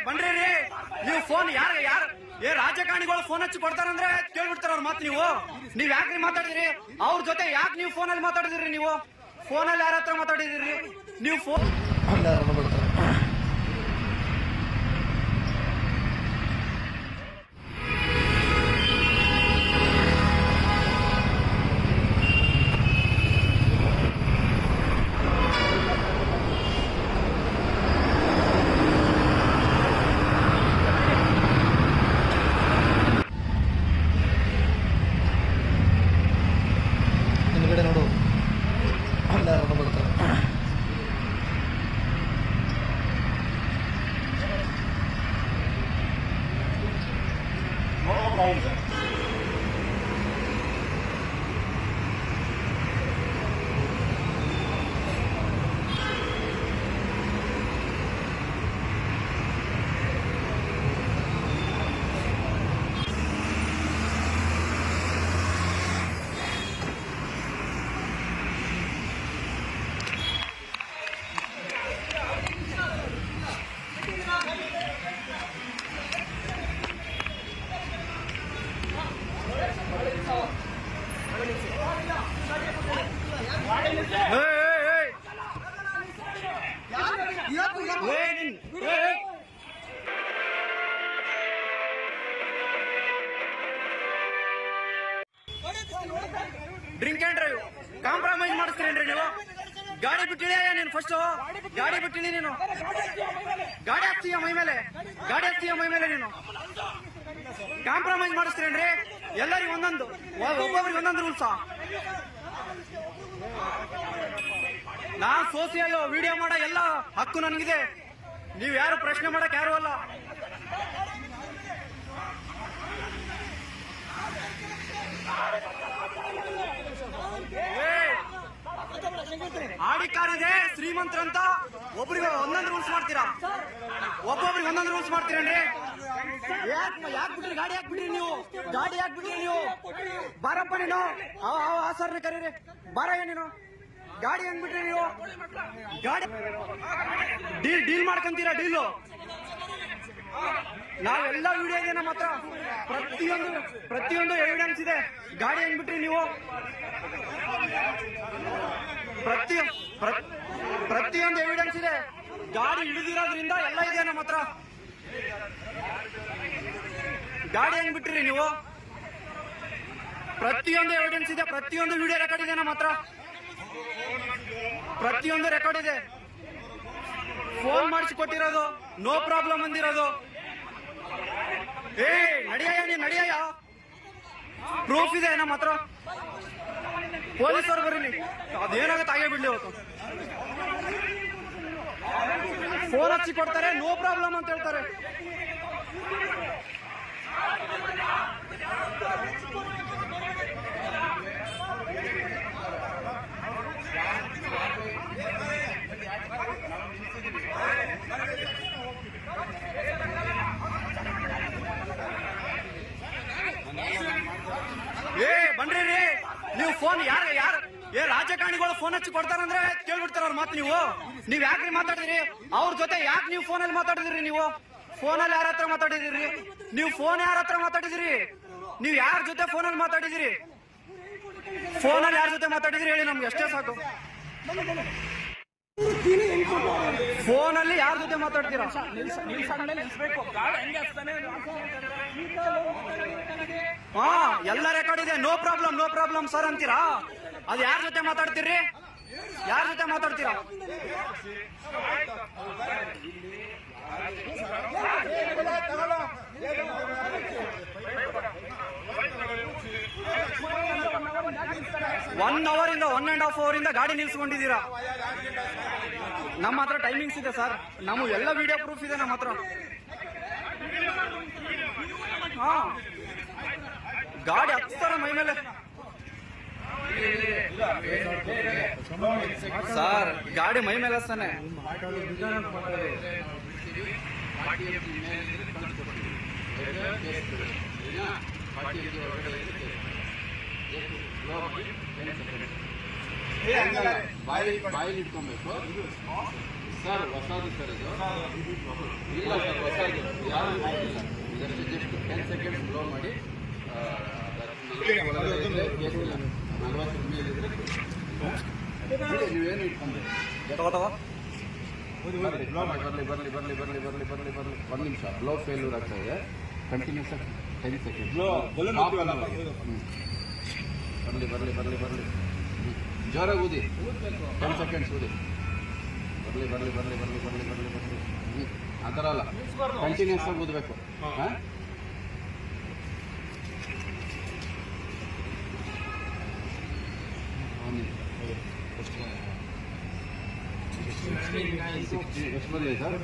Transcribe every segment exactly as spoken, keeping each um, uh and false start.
ಬನ್ರಿ ರೀ ನೀವು ಫೋನ್ ಯಾರು ಯಾರು ಏ ರಾಜಕಾರಣಿಗಳು ಫೋನ್ ಹಚ್ಚಿ ಕೊಡ್ತಾರಂದ್ರೆ ಕೇಳ್ಬಿಡ್ತಾರ ಅವ್ರ ಮಾತು ನೀವು ನೀವ್ ಯಾಕ್ರಿ ಮಾತಾಡಿದಿರಿ ಅವ್ರ ಜೊತೆ ಯಾಕೆ ನೀವು ಫೋನಲ್ಲಿ ಮಾತಾಡಿದಿರಿ ನೀವು ಫೋನಲ್ಲಿ ಯಾರ ಹತ್ರ ಮಾತಾಡಿದಿರಿ ನೀವು ಫೋನ್ ನೋಡು ಅಲ್ಲ ಬರ್ತಾರೆ ಡ್ರಿಂಕ್ ಅಂಡ್ ಡ್ರೈವ್ ಕಾಂಪ್ರಮೈಸ್ ಮಾಡಿಸ್ತೀರೇನ್ರಿ ನೀವು ಗಾಡಿ ಬಿಟ್ಟಿಳಿ ನೀನು ಫಸ್ಟ್ ಗಾಡಿ ಬಿಟ್ಟಿಳಿ ನೀನು ಗಾಡಿ ಹಚ್ತೀಯ ಮೈ ಮೇಲೆ ಗಾಡಿ ಹಚ್ತೀಯ ಮೈ ಮೇಲೆ ನೀನು ಕಾಂಪ್ರಮೈಸ್ ಮಾಡಿಸ್ತೀರೇನ್ರಿ ಎಲ್ಲರಿಗೂ ಒಂದೊಂದು ಒಬ್ಬೊಬ್ರಿಗೆ ಒಂದೊಂದು ರೂಲ್ಸಾ ನಾನ್ ಸೋಸಿಯಲ್ ವಿಡಿಯೋ ಮಾಡೋ ಎಲ್ಲ ಹಕ್ಕು ನನಗಿದೆ ನೀವ್ ಯಾರು ಪ್ರಶ್ನೆ ಮಾಡಕ್ ಯಾರು ಅಲ್ಲ ಆಡಿ ಕಾರ್ ಇದೆ ಶ್ರೀಮಂತರಂತ ಒಬ್ರಿಗೆ ಒಂದೊಂದು ರೂಲ್ಸ್ ಮಾಡ್ತೀರಾ ಒಬ್ಬೊಬ್ರಿಗೆ ಒಂದೊಂದು ರೂಲ್ಸ್ ಮಾಡ್ತೀರೇನ್ರಿ ಯಾಕೆ ಯಾಕೆ ಬಿಟ್ರಿ ಗಾಡಿ ಯಾಕೆ ಬಿಟ್ರಿ ನೀವು ಗಾಡಿ ಯಾಕೆ ಬಿಟ್ರಿ ನೀವು ಬಾರಪ್ಪ ನೀನು ಆ ಸರ್ನ ಕರೀರಿ ಬಾರಯ್ಯ ನೀನು ಗಾಡಿ ಹೆಂಗ್ ಬಿಟ್ರಿ ನೀವು ಗಾಡಿ ಡೀಲ್ ಡೀಲ್ ಮಾಡ್ಕೊಂತೀರಾ ಡೀಲು ನಾವೆಲ್ಲ ವಿಡಿಯೋ ಇದೆ ನಮ್ಮ ಹತ್ರ ಪ್ರತಿಯೊಂದು ಪ್ರತಿಯೊಂದು ಎವಿಡೆನ್ಸ್ ಇದೆ ಗಾಡಿ ಹೆಂಗ್ ಬಿಟ್ರಿ ನೀವು ಪ್ರತಿ ಪ್ರತಿಯೊಂದು ಎವಿಡೆನ್ಸ್ ಇದೆ ಗಾಡಿ ಹಿಡಿದಿರೋದ್ರಿಂದ ಎಲ್ಲ ಇದೆ ನಮ್ಮ ಹತ್ರ ಗಾಡಿ ಹೆಂಗ್ ಬಿಟ್ರಿ ನೀವು ಪ್ರತಿಯೊಂದು ಎವಿಡೆನ್ಸ್ ಇದೆ ಪ್ರತಿಯೊಂದು ವಿಡಿಯೋ ರೆಕಾರ್ಡ್ ಇದೆ ನಮ್ಮ ಹತ್ರ ಪ್ರತಿಯೊಂದು ರೆಕಾರ್ಡ್ ಇದೆ ಫೋನ್ ಮಾಡಿಸಿಕೊಟ್ಟಿರೋದು ನೋ ಪ್ರಾಬ್ಲಮ್ ಅಂದಿರೋದು ಏ ನಡಿಯಯ್ಯ ನೀನ್ ನಡಿಯಯ್ಯ ಪ್ರೂಫ್ ಇದೆ ನಮ್ಮ ಹತ್ರ ಪೊಲೀಸರು ಬರೀಲಿ ಅದೇನಾಗುತ್ತೆ ಹಾಗೆ ಬಿಡ್ಲಿ ಅವತ್ತು ಫೋನ್ ಹಚ್ಚಿ ಕೊಡ್ತಾರೆ ನೋ ಪ್ರಾಬ್ಲಮ್ ಅಂತ ಹೇಳ್ತಾರೆ ಏ ಬನ್ರಿ ರೀ ನೀವು ಫೋನ್ ಯಾರು ಯಾರು ಏ ರಾಜಕಾರಣಿಗಳು ಫೋನ್ ಹಚ್ಚಿ ಕೊಡ್ತಾರಂದ್ರೆ ಕೇಳ್ಬಿಡ್ತಾರ ಅವ್ರ ಮಾತು ನೀವು ನೀವ್ ಯಾಕ್ರಿ ಮಾತಾಡಿದಿರಿ ಅವ್ರ ಜೊತೆ ಯಾಕೆ ನೀವು ಫೋನಲ್ಲಿ ಮಾತಾಡಿದಿರಿ ನೀವು ಫೋನಲ್ಲಿ ಯಾರ ಹತ್ರ ಮಾತಾಡಿದಿರಿ ನೀವು ಫೋನ್ ಯಾರ ಹತ್ರ ಮಾತಾಡಿದಿರಿ ನೀವು ಯಾರ ಜೊತೆ ಫೋನಲ್ಲಿ ಮಾತಾಡಿದಿರಿ ಫೋನಲ್ಲಿ ಯಾರ ಜೊತೆ ಮಾತಾಡಿದಿರಿ ಹೇಳಿ ನಮ್ಗೆ ಅಷ್ಟೇ ಸಾಕು ಫೋನಲ್ಲಿ ಯಾರ ಜೊತೆ ಮಾತಾಡ್ತೀರಾ ಹಾ ಎಲ್ಲ ರೆಕಾರ್ಡ್ ಇದೆ no problem no problem sir ಅಂತೀರಾ ಅದು ಯಾರ ಜೊತೆ ಮಾತಾಡ್ತೀರಿ ಯಾರ ಜೊತೆ ಮಾತಾಡ್ತೀರಾ ಒನ್ ಅವರ್ ಇಂದ ಒನ್ ಅಂಡ್ ಹಾಫ್ ಅವರ್ ಇಂದ ಗಾಡಿ ನಿಲ್ಸ್ಕೊಂಡಿದ್ದೀರಾ ನಮ್ಮ ಹತ್ರ ಟೈಮಿಂಗ್ಸ್ ಇದೆ ಸರ್ ನಮ್ಮ ಎಲ್ಲ ವಿಡಿಯೋ ಪ್ರೂಫ್ ಇದೆ ನಮ್ಮ ಹತ್ರ ಹಾ ಗಾಡಿ ಹಚ್ತಾರ ಮೈ ಮೇಲೆ ಸರ್ ಗಾಡಿ ಮೈ ಮೇಲೆ ಹಚ್ತಾನೆ ಬಾಯಿಲಿ ಇಟ್ಕೊಬೇಕು ಸರ್ ಹೊಸದು ಸರ್ ಇದು ಇಲ್ಲ ಸರ್ ಹೊಸದು ಇದಷ್ಟು ಜಸ್ಟ್ ಟೆನ್ ಸೆಕೆಂಡ್ಸ್ ಬ್ಲೋ ಮಾಡಿ ನಲ್ವತ್ತು ಮೇಲೆ ಇದ್ರೆ ನೀವೇನು ಇಟ್ಕೊಂಡ್ರಿ ಬರಲಿ ಬರಲಿ ಬರಲಿ ಬರಲಿ ಬರಲಿ ಬರಲಿ ಬರಲಿ ಬರಲಿ ಒಂದು ನಿಮಿಷ ಬ್ಲೋ ಫೇಲ್ಯೂರ್ ಆಗ್ತಾ ಇದೆ ಕಂಟಿನ್ಯೂಸ್ ಆಗಿ ಟೆನ್ ಸೆಕೆಂಡ್ ಬರಲಿ ಬರಲಿ ಬರಲಿ ಬರಲಿ ಜೋರಾಗಿ ಊದಿ ಟೆನ್ ಸೆಕೆಂಡ್ಸ್ ಊದಿ ಬರಲಿ ಬರಲಿ ಬರಲಿ ಬರಲಿ ಬರಲಿ ಬರಲಿ ಬರಲಿ ಆ ಥರ ಅಲ್ಲ ಕಂಟಿನ್ಯೂಸ್ ಆಗಿ ಊದಬೇಕು ಹಾಂ ಎಷ್ಟು ಬಂದಿದೆ ಸರ್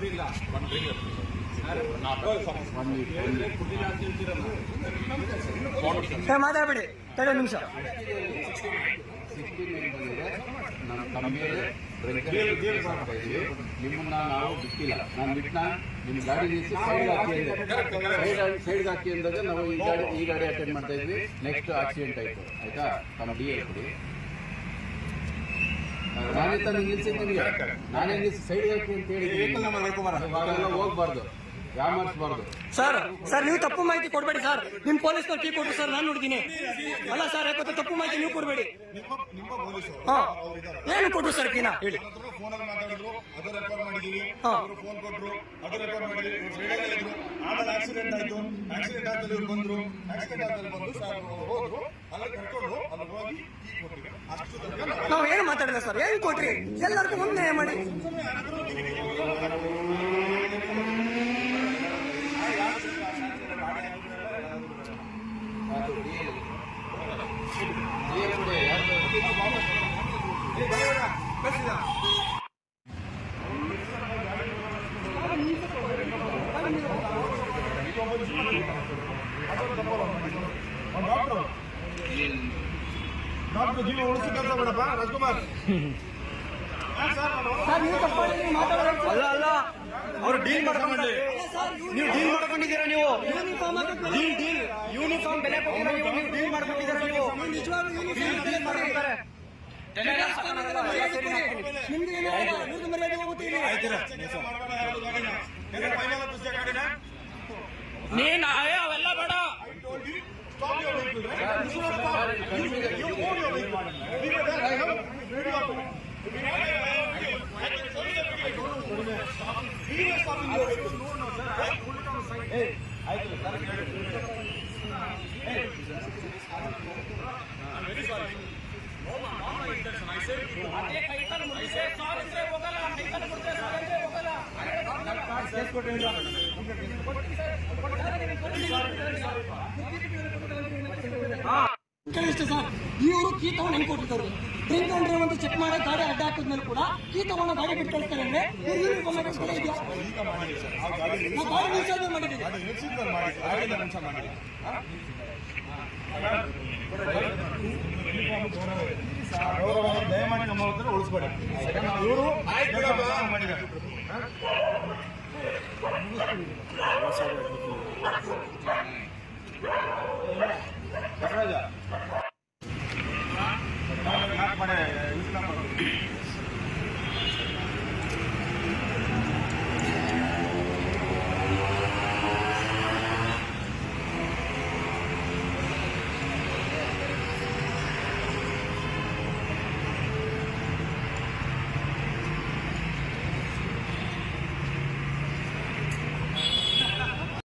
ಮಾತಾಡಬೇಡಿ ತಡೆ ನಿಮಿಷ ನಮ್ಮ ತಮ್ಮೇಲೆ ನಿಮ್ಮನ್ನ ನಾವು ಬಿಟ್ಟಿಲ್ಲ ನಾನು ಬಿಟ್ಟ ನಿಮ್ಮ ಗಾಡಿ ನಿಲ್ಲಿಸಿ ಸೈಡ್ ಹಾಕಿ ಸೈಡ್ ಸೈಡ್ ಹಾಕಿ ಅಂದಾಗ ನಾವು ಈ ಗಾಡಿ ಈ ಗಾಡಿ ಅಟೆಂಡ್ ಮಾಡ್ತಾ ಇದ್ವಿ ನೆಕ್ಸ್ಟ್ ಆಕ್ಸಿಡೆಂಟ್ ಆಯಿತು ಆಯ್ತಾ ತಮ್ಮ ಡಿ ಎಲ್ ಕೊಡಿ ನಾನೇ ತಾನು ನಿಲ್ಸಿದ್ದು ನಿಮಗೆ ನಾನೇ ನಿಲ್ಲಿಸಿ ಸೈಡ್ ಹಾಕಿ ಅಂತ ಹೇಳಿ ಹೋಗ್ಬಾರ್ದು ಯಾಮಾರಿಸಬಾರ್ದು ಸರ್ ಸರ್ ನೀವು ತಪ್ಪು ಮಾಹಿತಿ ಕೊಡಬೇಡಿ ಸರ್ ನಿಮ್ ಪೊಲೀಸ್ನವ್ರು ಕೀ ಕೊಟ್ಟರು ಸರ್ ನಾನು ನೋಡಿದ್ದೀನಿ ಅಲ್ಲ ಸರ್ ಯಾಕೆ ತಪ್ಪು ಮಾಹಿತಿ ನೀವು ಕೊಡಬೇಡಿ ಹಾ ಏನು ಕೊಟ್ಟರು ಸರ್ ಕೀನಾ ಹೇಳಿ ಫೋನಲ್ಲಿ ಮಾತಾಡಿದ್ರು ಅದು ರೆಕಾರ್ಡ್ ಮಾಡಿದೀವಿ ಅವರು ಫೋನ್ ಕೊಟ್ಟರು ಅದು ರೆಕಾರ್ಡ್ ಮಾಡಿದ್ವಿ ಇದ್ರು ಆಮೇಲೆ ಆಕ್ಸಿಡೆಂಟ್ ಆಯ್ತು ಆಕ್ಸಿಡೆಂಟ್ ಆದಲ್ಲಿ ಇವ್ರು ಬಂದ್ರು ಆಕ್ಸಿಡೆಂಟ್ ಆದಲ್ಲಿ ಬಂದು ಸರ್ ಹೋದ್ರು ಅಲ್ಲಿ ಕರ್ಕೊಂಡು ಅಲ್ಲಿ ಹೋಗಿ ಕೀ ಕೊಟ್ಟಿದ್ರು ಅಷ್ಟು ತನಕ ನಾವು ಏನು ಮಾತಾಡಿಲ್ಲ ಸರ್ ಏನು ಕೊಟ್ರಿ ಎಲ್ಲರಿಗೂ ಮುಂದೆ ಮಾಡಿ ಡಾಕ್ಟರ್ ಜೀವ ಉಳಿಸಿ ಕೆಲಸ ಬೇಡಪ್ಪ ರಾಜ್ಕುಮಾರ್ ಅಲ್ಲ ಅಲ್ಲ ಅವರು ಡೀಲ್ ಮಾಡ್ಕೊಂಡ್ರಿ ನೀವು ಡೀಲ್ ಮಾಡ್ಕೊಂಡಿದ್ದೀರಾ ನೀವು ಡೀಲ್ ಡೀಲ್ ಯೂನಿಫಾರ್ಮ್ ಬೆಲೆ ಕೊಟ್ಟಿರೋ ನೀವು ನೀವು ಡೀಲ್ ಮಾಡ್ಕೊಂಡಿದ್ದೀರಾ ನೀವು ಡೀಲ್ ಮಾಡ್ಕೊತಾರೆ ನೀನ್ ಅವೆಲ್ಲ ಬೇಡ ಇಷ್ಟ ಸರ್ ಇವರು ಕೀ ತಗೊಂಡು ಹೆಂಗ್ ಕೊಟ್ಟಿರ್ತಾರೆ ಡ್ರಿಂಕ್ ಅಂಡ್ ಡ್ರೈವ್ ಅಂತ ಚೆಕ್ ಮಾಡಿ ಗಾಡಿ ಅಡ್ಡ ಹಾಕಿದ್ಮೇಲೆ ಕೂಡ ಕೀ ತಗೊಂಡು ಗಾಡಿ ಬಿಟ್ಟು ಕಳಿಸ್ತಾರೆ ಅಂದ್ರೆ ಗಾಡಿ ನಿಲ್ಸೋದು ಮಾಡಿದ್ದೀವಿ ದಯಮಾಡಿ ನಮ್ಮ ಹತ್ರ ಉಳಿಸ್ಬೇಡಿ ಇವರು ಮಾಡಿದ್ದಾರೆ